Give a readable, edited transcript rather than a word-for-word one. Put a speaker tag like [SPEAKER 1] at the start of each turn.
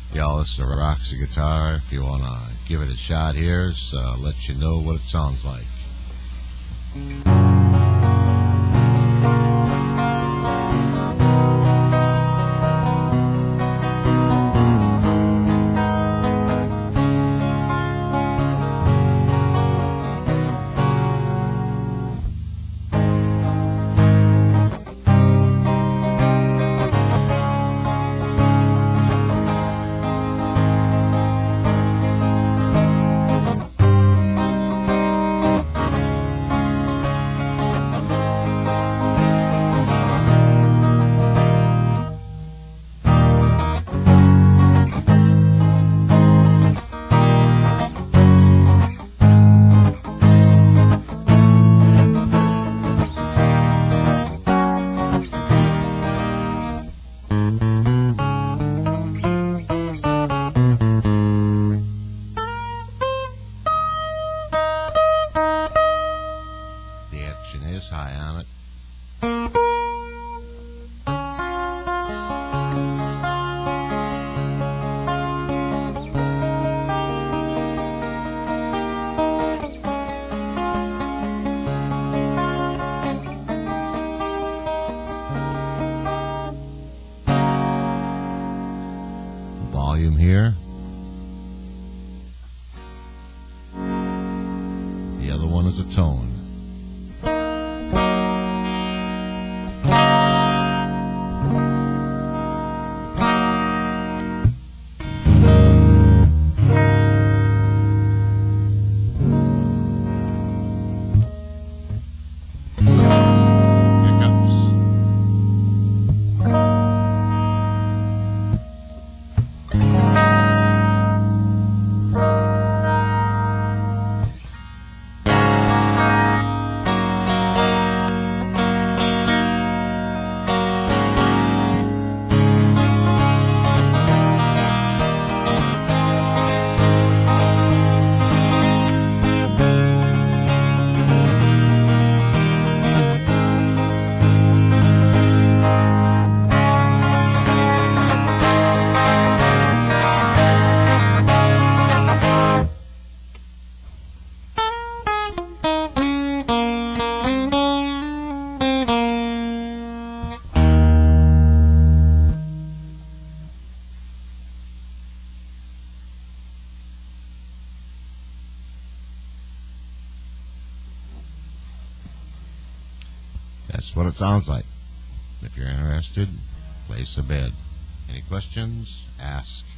[SPEAKER 1] Y'all, it's the Roxy guitar. If you want to give it a shot here, so let you know what it sounds like. Is high on it. Volume here. The other one is a tone. That's what it sounds like. If you're interested, place a bid. Any questions? Ask.